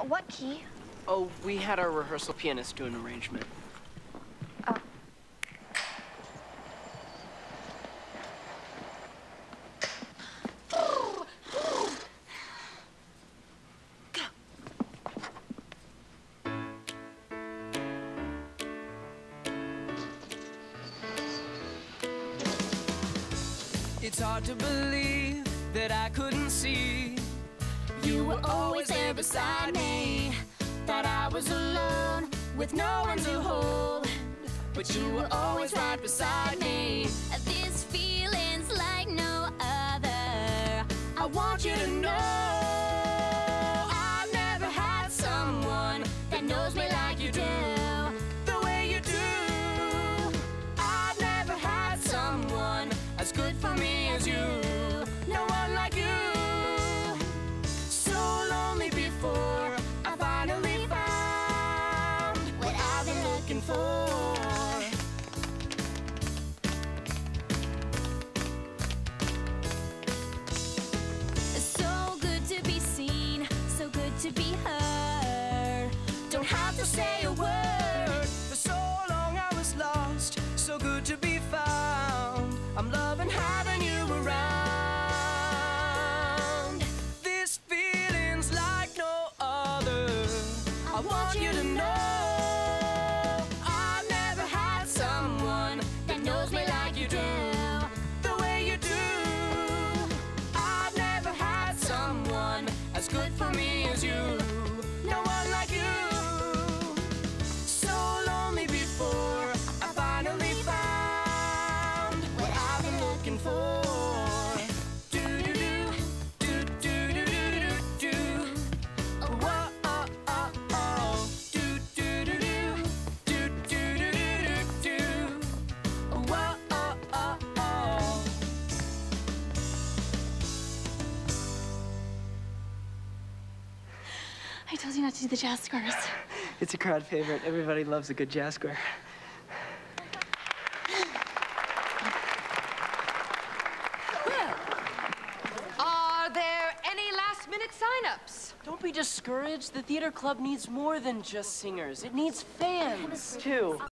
What key? Oh, we had our rehearsal pianist do an arrangement. Oh. It's hard to believe that I couldn't see. You were always there beside me. Thought I was alone with no one to hold, but you were always right beside me. This feeling's like no other. I want you to know I've never had someone that knows me like you do, the way you do. I've never had someone as good for me as you. No one like you. So lonely before I finally found what I've been looking for. So good to be seen, so good to be heard. Don't have to say a word. For so long I was lost. So good to be found. I'm loving having you around. This feeling's like no other. I want you to know I've never had someone that knows me like you do, the way you do. I've never had someone as good for me as you. No one like you. So lonely before I finally found what I've been looking for. Do-do-do, do-do-do-do-do-do. Whoa-oh-oh-oh. Do-do-do-do, do-do-do-do-do-do. Whoa-oh-oh-oh. I told you not to do the jazz scores. It's a crowd favorite. Everybody loves a good jazz square. Are there any last-minute sign-ups? Don't be discouraged. The theater club needs more than just singers. It needs fans, too.